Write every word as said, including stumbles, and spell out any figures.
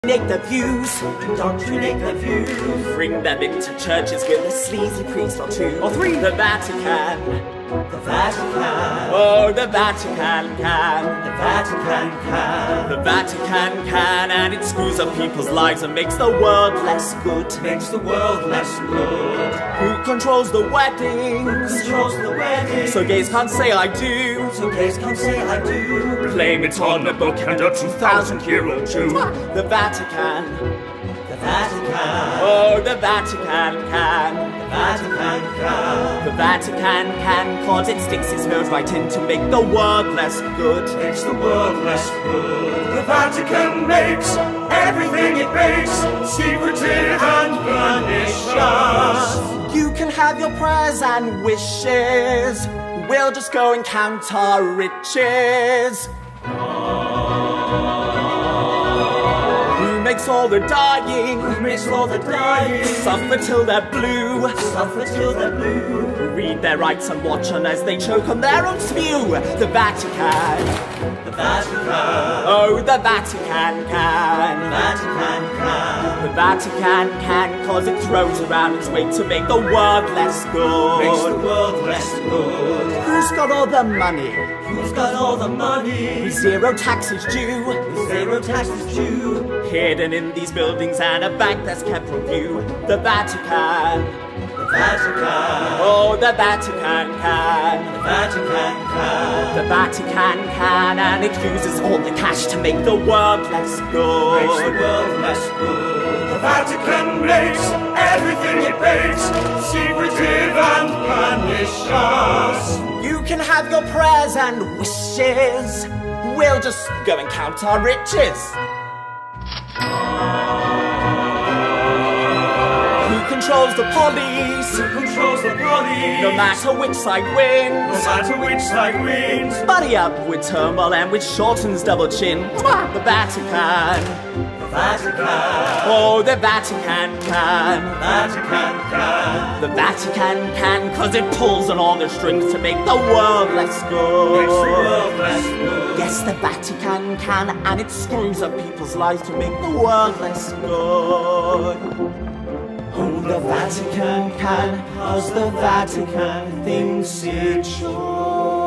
Indoctrinate the views, indoctrinate the views. Bring them into churches with a sleazy priest or two. Or three. The Vatican, The Vatican, oh, the Vatican can. the Vatican can. The Vatican can, and it screws up people's lives and makes the world less good. Makes the world less good. Who controls the weddings? Controls the wedding. So gays can't say I do. So gays can't say I do. Claim it's on the book and a two thousand year old Jew. The Vatican, The Vatican, oh, the Vatican can. the Vatican can. The Vatican can, cause it sticks its nose right in to make the world less good. Makes the world less good. The Vatican makes everything it makes secretive and pernicious. You can have your prayers and wishes. We'll just go and count our riches. Who makes all the dying? Who makes all the dying Suffer till they're blue. suffer till they're blue. Read their rights and watch on as they choke on their own spew. The Vatican, The Vatican, oh, the Vatican the can. Vatican can. The Vatican can, cause it throws around its weight to make the world less Makes the good. world less good. Who's got all the money? Who's got all the money? Zero taxes due. Zero taxes due. Hidden in these buildings and a bank that's kept from view. The Vatican, The Vatican, oh, the Vatican can. the Vatican can. The Vatican can, and it uses all the cash to make the world less good. Makes the world less good. The Vatican makes everything it makes secretive and pernicious. You can have your prayers and wishes. We'll just go and count our riches. Who controls the police? Who controls the police? No matter which side No wins. matter which side wins. Buddy up with turmoil and with Shorten's double chin. Mwah! The Vatican, The Vatican, oh, the Vatican can. the Vatican can. The Vatican can, cause it pulls on all the strings to make the world less Makes the good. world less good. Yes, the Vatican can, and it screws up people's lives to make the world less good. Oh, the Vatican can, cause the Vatican thinks it should.